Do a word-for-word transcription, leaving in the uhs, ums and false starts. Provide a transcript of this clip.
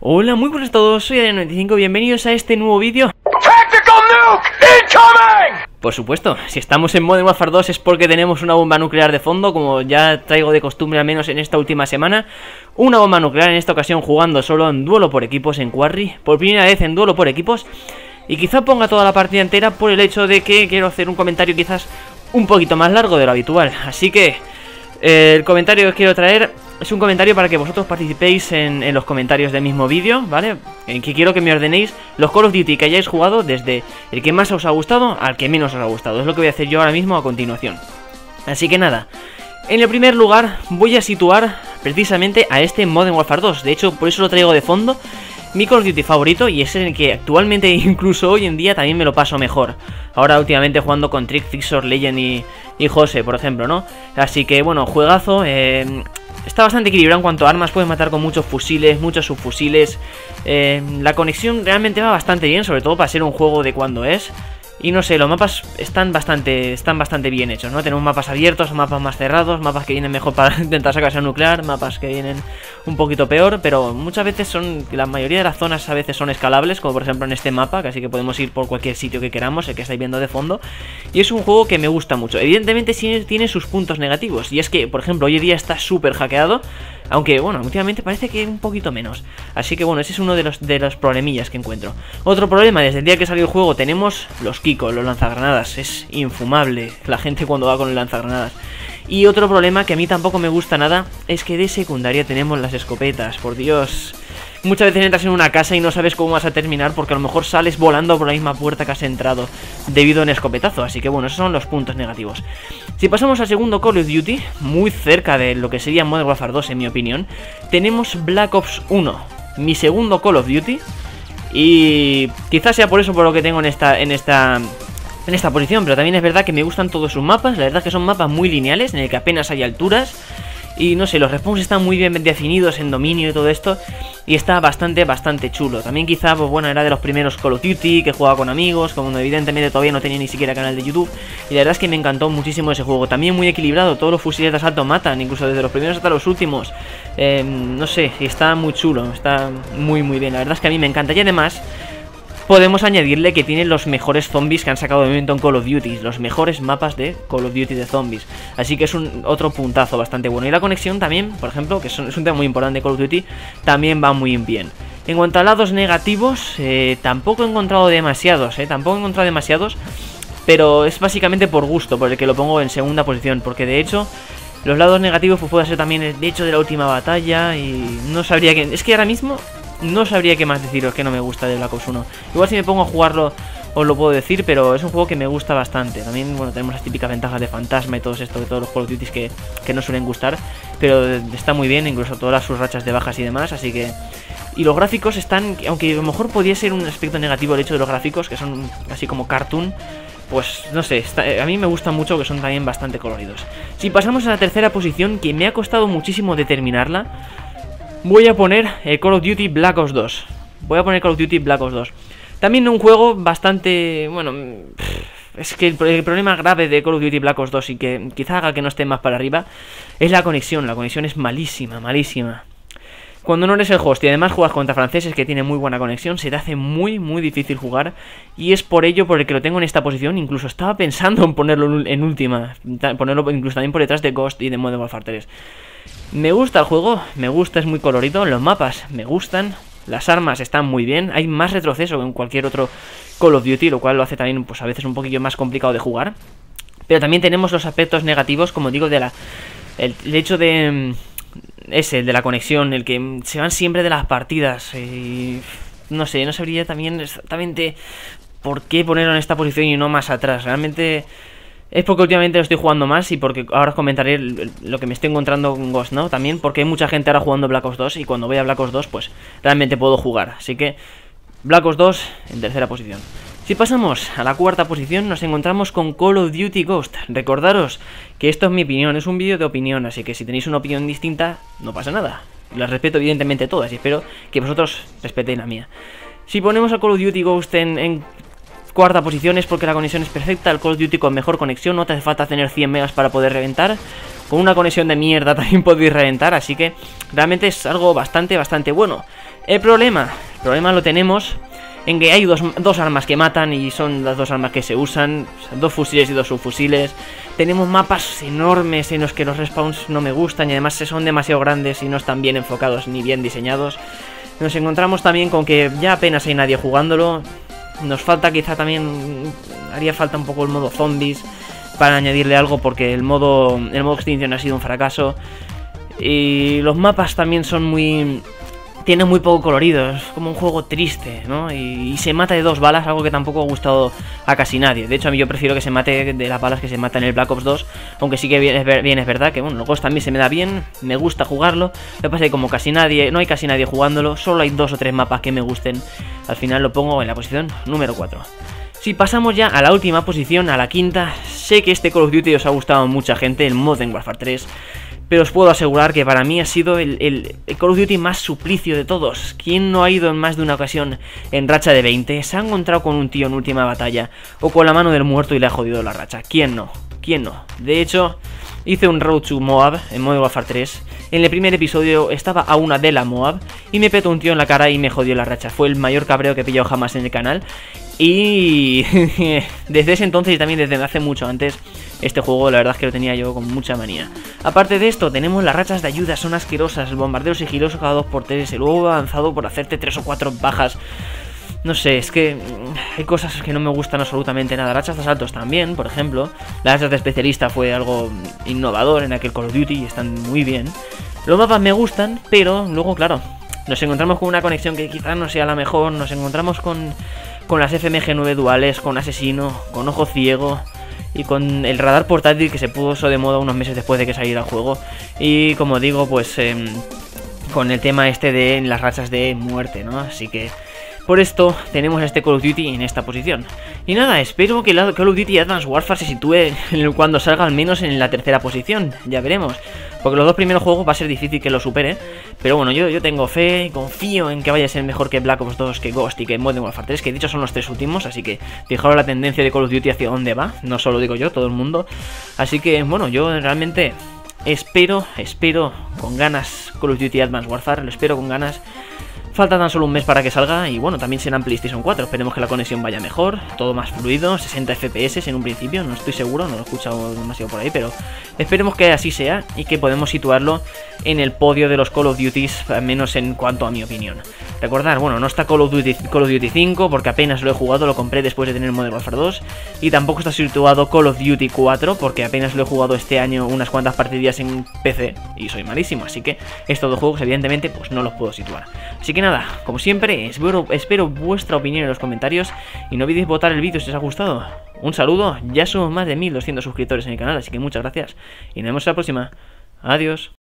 Hola, muy buenas a todos, soy Adriano noventa y cinco, bienvenidos a este nuevo vídeo. Por supuesto, si estamos en Modern Warfare dos es porque tenemos una bomba nuclear de fondo, como ya traigo de costumbre al menos en esta última semana. Una bomba nuclear, en esta ocasión jugando solo en duelo por equipos en Quarry, por primera vez en duelo por equipos. Y quizá ponga toda la partida entera por el hecho de que quiero hacer un comentario quizás un poquito más largo de lo habitual. Así que eh, el comentario que os quiero traer es un comentario para que vosotros participéis en, en los comentarios del mismo vídeo, ¿vale? En que quiero que me ordenéis los Call of Duty que hayáis jugado desde el que más os ha gustado al que menos os ha gustado. Es lo que voy a hacer yo ahora mismo a continuación. Así que nada, en el primer lugar voy a situar precisamente a este Modern Warfare dos. De hecho, por eso lo traigo de fondo. Mi Call of Duty favorito, y es el que actualmente, incluso hoy en día, también me lo paso mejor. Ahora últimamente jugando con Trick, Fixor, Legend y, y Jose, por ejemplo, ¿no? Así que bueno, juegazo. eh... Está bastante equilibrado en cuanto a armas, puedes matar con muchos fusiles, muchos subfusiles. eh, La conexión realmente va bastante bien, sobre todo para ser un juego de cuando es. Y no sé, los mapas están bastante están bastante bien hechos, ¿no? Tenemos mapas abiertos, mapas más cerrados, mapas que vienen mejor para intentar sacarse al nuclear, mapas que vienen un poquito peor, pero muchas veces son, la mayoría de las zonas a veces son escalables, como por ejemplo en este mapa, que así que podemos ir por cualquier sitio que queramos, el que estáis viendo de fondo. Y es un juego que me gusta mucho. Evidentemente sí tiene sus puntos negativos, y es que, por ejemplo, hoy en día está súper hackeado. Aunque, bueno, últimamente parece que un poquito menos. Así que, bueno, ese es uno de los, de los problemillas que encuentro. Otro problema, desde el día que salió el juego tenemos los Kiko, los lanzagranadas. Es infumable la gente cuando va con el lanzagranadas. Y otro problema que a mí tampoco me gusta nada es que de secundaria tenemos las escopetas. Por Dios, muchas veces entras en una casa y no sabes cómo vas a terminar, porque a lo mejor sales volando por la misma puerta que has entrado debido a un escopetazo. Así que bueno, esos son los puntos negativos. Si pasamos al segundo Call of Duty, muy cerca de lo que sería Modern Warfare dos en mi opinión, tenemos Black Ops uno, mi segundo Call of Duty. Y quizás sea por eso por lo que tengo en esta, en esta, en esta posición, pero también es verdad que me gustan todos sus mapas. La verdad es que son mapas muy lineales, en el que apenas hay alturas. Y no sé, los respawns están muy bien definidos en dominio y todo esto. Y está bastante, bastante chulo. También quizá, pues bueno, era de los primeros Call of Duty que jugaba con amigos, como evidentemente todavía no tenía ni siquiera canal de YouTube. Y la verdad es que me encantó muchísimo ese juego. También muy equilibrado, todos los fusiles de asalto matan, incluso desde los primeros hasta los últimos. eh, No sé, y está muy chulo, está muy muy bien. La verdad es que a mí me encanta. Y además podemos añadirle que tiene los mejores zombies que han sacado de momento en Call of Duty. Los mejores mapas de Call of Duty de zombies. Así que es un otro puntazo bastante bueno. Y la conexión también, por ejemplo, que es un, es un tema muy importante de Call of Duty, también va muy bien. En cuanto a lados negativos, eh, tampoco he encontrado demasiados, eh, Tampoco he encontrado demasiados. Pero es básicamente por gusto, por el que lo pongo en segunda posición. Porque de hecho, los lados negativos pues puede ser también el hecho de la última batalla. Y no sabría que... Es que ahora mismo no sabría qué más deciros que no me gusta de Black Ops uno. Igual si me pongo a jugarlo os lo puedo decir, pero es un juego que me gusta bastante. También, bueno, tenemos las típicas ventajas de fantasma y todo esto, de todos los Call of Duty que, que no suelen gustar. Pero está muy bien, incluso todas sus rachas de bajas y demás, así que... Y los gráficos están... Aunque a lo mejor podría ser un aspecto negativo el hecho de los gráficos, que son así como cartoon, pues no sé, está, a mí me gustan mucho, que son también bastante coloridos. Si pasamos a la tercera posición, que me ha costado muchísimo determinarla, voy a poner el Call of Duty Black Ops dos. Voy a poner Call of Duty Black Ops dos. También un juego bastante... Bueno, es que el, el problema grave de Call of Duty Black Ops dos, y que quizá haga que no esté más para arriba, es la conexión. La conexión es malísima, malísima. Cuando no eres el host y además juegas contra franceses que tienen muy buena conexión, se te hace muy, muy difícil jugar. Y es por ello por el que lo tengo en esta posición. Incluso estaba pensando en ponerlo en última, ponerlo incluso también por detrás de Ghost y de Modern Warfare tres. Me gusta el juego, me gusta, es muy colorido. Los mapas me gustan, las armas están muy bien. Hay más retroceso que en cualquier otro Call of Duty, lo cual lo hace también, pues a veces un poquillo más complicado de jugar. Pero también tenemos los aspectos negativos, como digo, de la el, el hecho de... Ese, el de la conexión, el que se van siempre de las partidas. Y no sé, no sabría también exactamente por qué ponerlo en esta posición y no más atrás. Realmente es porque últimamente lo estoy jugando más, y porque ahora os comentaré lo que me estoy encontrando con Ghost, ¿no? También porque hay mucha gente ahora jugando Black Ops dos, y cuando voy a Black Ops dos pues realmente puedo jugar. Así que Black Ops dos en tercera posición. Si pasamos a la cuarta posición, nos encontramos con Call of Duty Ghost. Recordaros que esto es mi opinión, es un vídeo de opinión, así que si tenéis una opinión distinta, no pasa nada. Las respeto evidentemente todas, y espero que vosotros respetéis la mía. Si ponemos a Call of Duty Ghost en, en cuarta posición es porque la conexión es perfecta. El Call of Duty con mejor conexión, no te hace falta tener cien megas para poder reventar. Con una conexión de mierda también podéis reventar, así que realmente es algo bastante, bastante bueno. El problema, el problema lo tenemos en que hay dos, dos armas que matan y son las dos armas que se usan, o sea, dos fusiles y dos subfusiles. Tenemos mapas enormes en los que los respawns no me gustan y además son demasiado grandes y no están bien enfocados ni bien diseñados. Nos encontramos también con que ya apenas hay nadie jugándolo. Nos falta quizá también, haría falta un poco el modo zombies para añadirle algo, porque el modo, el modo extinción ha sido un fracaso. Y los mapas también son muy... tiene muy poco colorido, es como un juego triste, ¿no? Y, y se mata de dos balas, algo que tampoco ha gustado a casi nadie. De hecho, a mí yo prefiero que se mate de las balas que se mata en el Black Ops dos, aunque sí que bien es, bien es verdad que, bueno, el Ghost también se me da bien, me gusta jugarlo. Lo que pasa es que como casi nadie, no hay casi nadie jugándolo, solo hay dos o tres mapas que me gusten, al final lo pongo en la posición número cuatro. Si pasamos ya a la última posición, a la quinta, sé que este Call of Duty os ha gustado a mucha gente, el Modern Warfare tres, pero os puedo asegurar que para mí ha sido el, el, el Call of Duty más suplicio de todos. ¿Quién no ha ido en más de una ocasión en racha de veinte? ¿Se ha encontrado con un tío en última batalla o con la mano del muerto y le ha jodido la racha? ¿Quién no? ¿Quién no? De hecho, hice un Road to Moab en Modern Warfare tres. En el primer episodio estaba a una de la Moab y me petó un tío en la cara y me jodió la racha. Fue el mayor cabreo que he pillado jamás en el canal. Y desde ese entonces y también desde hace mucho antes, este juego la verdad es que lo tenía yo con mucha manía. Aparte de esto, tenemos las rachas de ayuda, son asquerosas, el bombardeo sigiloso cada dos por tres, el huevo avanzado por hacerte tres o cuatro bajas. No sé, es que hay cosas que no me gustan absolutamente nada. Rachas de asaltos también, por ejemplo. Las rachas de especialista fue algo innovador en aquel Call of Duty y están muy bien. Los mapas me gustan, pero luego, claro, nos encontramos con una conexión que quizás no sea la mejor. Nos encontramos con... con las F M G nueve duales, con asesino, con ojo ciego y con el radar portátil que se puso de moda unos meses después de que saliera el juego. Y como digo, pues eh, con el tema este de las rachas de muerte, ¿no? Así que por esto tenemos a este Call of Duty en esta posición. Y nada, espero que el Call of Duty Advanced Warfare se sitúe cuando salga al menos en la tercera posición. Ya veremos, porque los dos primeros juegos va a ser difícil que lo supere. Pero bueno, yo, yo tengo fe y confío en que vaya a ser mejor que Black Ops dos, que Ghost y que Modern Warfare tres, que dicho son los tres últimos. Así que fijaros la tendencia de Call of Duty hacia dónde va, no solo digo yo, todo el mundo. Así que bueno, yo realmente espero, espero con ganas Call of Duty Advanced Warfare, lo espero con ganas. Falta tan solo un mes para que salga y bueno, también será en PlayStation cuatro. Esperemos que la conexión vaya mejor, todo más fluido, sesenta F P S en un principio, no estoy seguro, no lo he escuchado demasiado por ahí, pero esperemos que así sea y que podemos situarlo en el podio de los Call of Duty, al menos en cuanto a mi opinión. Recordad, bueno, no está Call of Duty, Call of Duty cinco porque apenas lo he jugado, lo compré después de tener Modern Warfare dos, y tampoco está situado Call of Duty cuatro porque apenas lo he jugado este año unas cuantas partidillas en P C y soy malísimo, así que estos dos juegos evidentemente pues no los puedo situar. Así que nada, como siempre, espero, espero vuestra opinión en los comentarios y no olvidéis votar el vídeo si os ha gustado. Un saludo, ya somos más de mil doscientos suscriptores en el canal, así que muchas gracias y nos vemos en la próxima. Adiós.